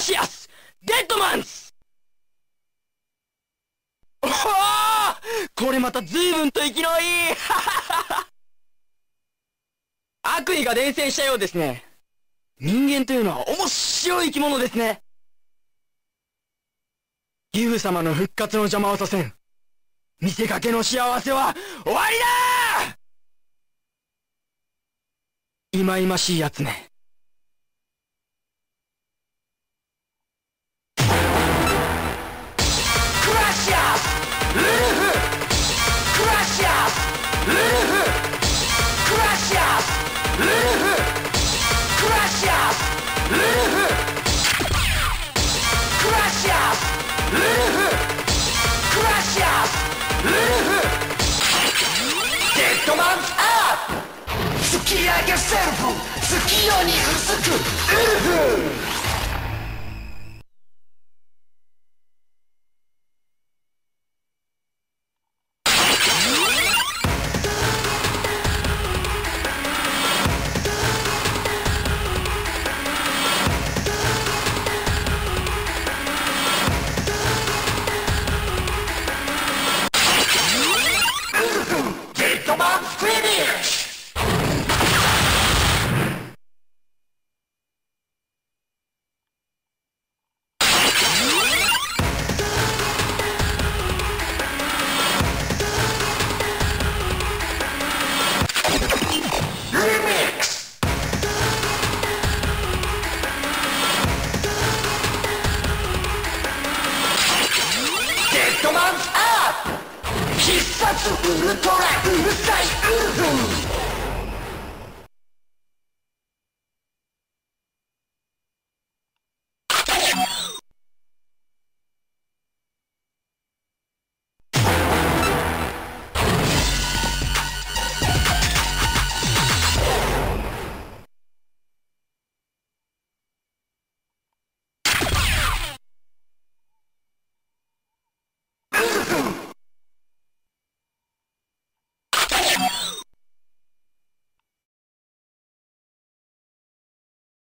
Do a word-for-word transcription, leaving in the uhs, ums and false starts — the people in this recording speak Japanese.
シアスデッドマンズ。おお、これまた随分と生きのいい悪意が伝染したようですね。人間というのは面白い生き物ですね。ギフ様の復活の邪魔をさせん。見せかけの幸せは終わりだー。いまいましいやつね。クラシアスウルフ、クラシアスウルフ、クラシアスウルフ、クラシアスウルフ、クラシアスウルフ、クラシアスウルフ、デッドマンズアップ、突き上げセルフ、月夜にうずくウルフ。必殺ウルトラうるさいウルフ。